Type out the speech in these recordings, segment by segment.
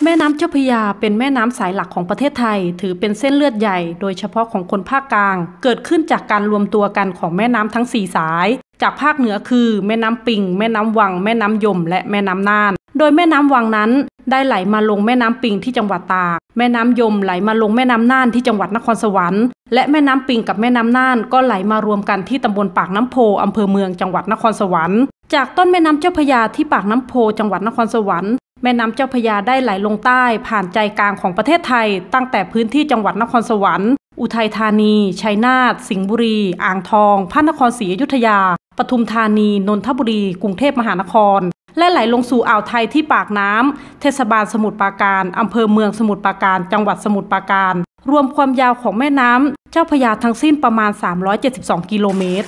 แม่น้ำเจ้าพระยาเป็นแม่น้ำสายหลักของประเทศไทยถือเป็นเส้นเลือดใหญ่โดยเฉพาะของคนภาคกลางเกิดขึ้นจากการรวมตัวกันของแม่น้ำทั้ง4สายจากภาคเหนือคือแม่น้ำปิงแม่น้ำวังแม่น้ำยมและแม่น้ำน่านโดยแม่น้ำวังนั้นได้ไหลมาลงแม่น้ำปิงที่จังหวัดตากแม่น้ำยมไหลมาลงแม่น้ำน่านที่จังหวัดนครสวรรค์และแม่น้ำปิงกับแม่น้ำน่านก็ไหลมารวมกันที่ตำบลปากน้ำโพอำเภอเมืองจังหวัดนครสวรรค์จากต้นแม่น้ำเจ้าพระยาที่ปากน้ำโพจังหวัดนครสวรรค์แม่น้ำเจ้าพระยาได้ไหลลงใต้ผ่านใจกลางของประเทศไทยตั้งแต่พื้นที่จังหวัดนครสวรรค์อุทัยธานีชัยนาทสิงห์บุรีอ่างทองพระนครศรีอยุธยาปทุมธานีนนทบุรีกรุงเทพมหานครและไหลลงสู่อ่าวไทยที่ปากน้ำเทศบาลสมุทรปราการอำเภอเมืองสมุทรปราการจังหวัดสมุทรปราการรวมความยาวของแม่น้ำเจ้าพระยาทั้งสิ้นประมาณ372กิโลเมตร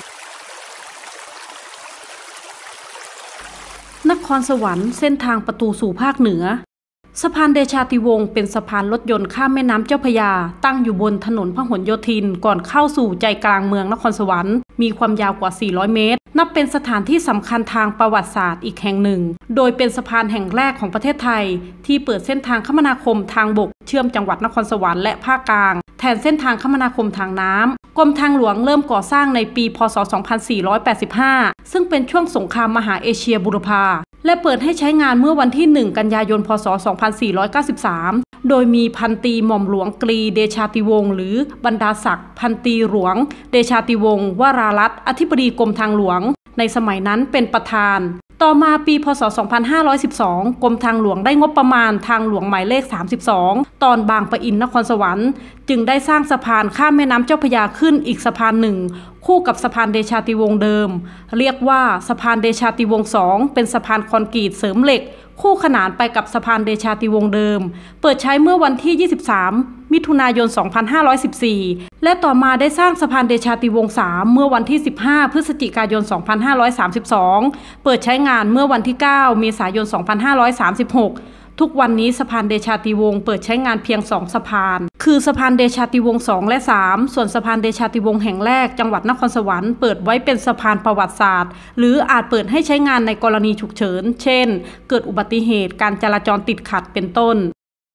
นครสวรรค์เส้นทางประตูสู่ภาคเหนือสะพานเดชาติวงศ์เป็นสะพานรถยนต์ข้ามแม่น้ำเจ้าพระยาตั้งอยู่บนถนนพหลโยธินก่อนเข้าสู่ใจกลางเมืองนครสวรรค์มีความยาวกว่า400เมตรนับเป็นสถานที่สำคัญทางประวัติศาสตร์อีกแห่งหนึ่งโดยเป็นสะพานแห่งแรกของประเทศไทยที่เปิดเส้นทางคมนาคมทางบกเชื่อมจังหวัดนครสวรรค์และภาคกลางแทนเส้นทางคมนาคมทางน้ำกรมทางหลวงเริ่มก่อสร้างในปีพ.ศ. 2485ซึ่งเป็นช่วงสงครามมหาเอเชียบูรพาและเปิดให้ใช้งานเมื่อวันที่1กันยายนพ.ศ. 2493โดยมีพันตรีหม่อมหลวงกรีเดชาติวงศ์หรือบรรดาศักดิ์พันตรีหลวงเดชาติวงศ์วรารัตน์อธิบดีกรมทางหลวงในสมัยนั้นเป็นประธานต่อมาปีพ.ศ. 2512กรมทางหลวงได้งบประมาณทางหลวงหมายเลข32ตอนบางปะอินนครสวรรค์จึงได้สร้างสะพานข้ามแม่น้ำเจ้าพระยาขึ้นอีกสะพานหนึ่งคู่กับสะพานเดชาติวงศ์เดิมเรียกว่าสะพานเดชาติวงศ์2เป็นสะพานคอนกรีตเสริมเหล็กคู่ขนานไปกับสะพานเดชาติวงศ์เดิมเปิดใช้เมื่อวันที่23มิถุนายน2514และต่อมาได้สร้างสะพานเดชาติวงศ์3เมื่อวันที่15พฤศจิกายน2532เปิดใช้งานเมื่อวันที่9เมษายน2536ทุกวันนี้สะพานเดชาติวงศ์เปิดใช้งานเพียง2สะพานคือสะพานเดชาติวงศ์2และ3ส่วนสะพานเดชาติวงศ์แห่งแรกจังหวัดนครสวรรค์เปิดไว้เป็นสะพานประวัติศาสตร์หรืออาจเปิดให้ใช้งานในกรณีฉุกเฉินเช่นเกิดอุบัติเหตุการจราจรติดขัดเป็นต้น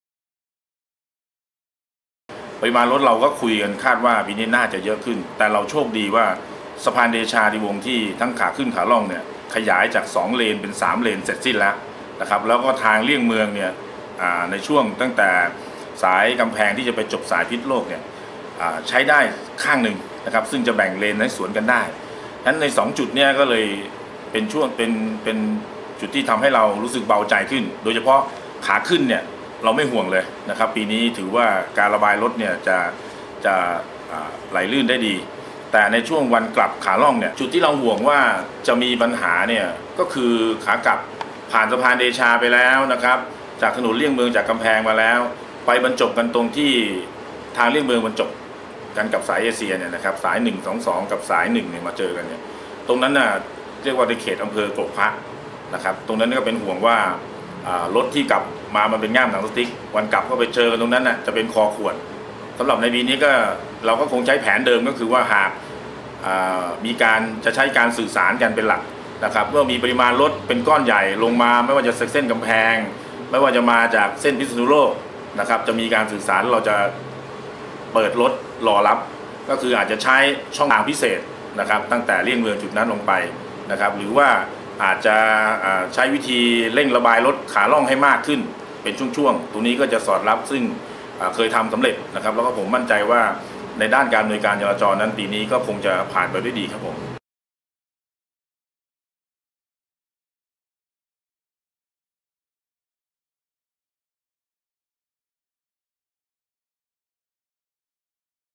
ปริมาณรถเราก็คุยกันคาดว่าปีนี้น่าจะเยอะขึ้นแต่เราโชคดีว่าสะพานเดชาติวงศ์ที่ทั้งขาขึ้นขาล่องเนี่ยขยายจาก2เลนเป็น3เลนเสร็จสิ้นแล้วนะครับแล้วก็ทางเลี่ยงเมืองเนี่ยในช่วงตั้งแต่สายกำแพงที่จะไปจบสายพิษโลกเนี่ยใช้ได้ข้างหนึ่งนะครับซึ่งจะแบ่งเลนให้สวนกันได้ฉะนั้นใน2จุดเนี่ยก็เลยเป็นช่วงเป็นจุดที่ทำให้เรารู้สึกเบาใจขึ้นโดยเฉพาะขาขึ้นเนี่ยเราไม่ห่วงเลยนะครับปีนี้ถือว่าการระบายรถเนี่ยจะไหลลื่นได้ดีแต่ในช่วงวันกลับขาล่องเนี่ยจุดที่เราห่วงว่าจะมีปัญหาเนี่ยก็คือขากลับผ่านสะพานเดชาไปแล้วนะครับจากถนนเลี่ยงเมืองจากกำแพงมาแล้วไปบรรจบกันตรงที่ทางเลี่ยงเมืองบรรจบกันกับสายเอเชียเนี่ยนะครับสาย122กับสาย1เนี่ยมาเจอกันเนี่ยตรงนั้นน่ะเรียกว่าในเขตอำเภอกกพระนะครับตรงนั้นก็เป็นห่วงว่ารถที่กลับมามันเป็นง่ามหนังสติ๊กวันกลับก็ไปเจอกันตรงนั้นน่ะจะเป็นคอขวดสำหรับในปีนี้ก็เราก็คงใช้แผนเดิมก็คือว่าหากมีการจะใช้การสื่อสารกันเป็นหลักนะครับเมื่อมีปริมาณรถเป็นก้อนใหญ่ลงมาไม่ว่าจะเส้นกำแพงไม่ว่าจะมาจากเส้นพิษณุโลกนะครับจะมีการสื่อสารเราจะเปิดรถรอรับก็คืออาจจะใช้ช่องทางพิเศษนะครับตั้งแต่เลี่ยงเมืองจุดนั้นลงไปนะครับหรือว่าอาจจะใช้วิธีเร่งระบายรถขาล่องให้มากขึ้นเป็นช่วงๆตรงนี้ก็จะสอดรับซึ่งเคยทำสำเร็จนะครับแล้วก็ผมมั่นใจว่าในด้านการดำเนินการจราจรนั้นปีนี้ก็คงจะผ่านไปด้วยดีครับผม